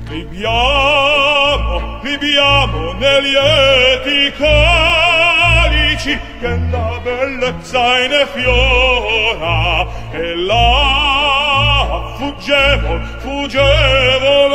Libiamo nei lieti calici che la bellezza ne fiora, e là fuggevo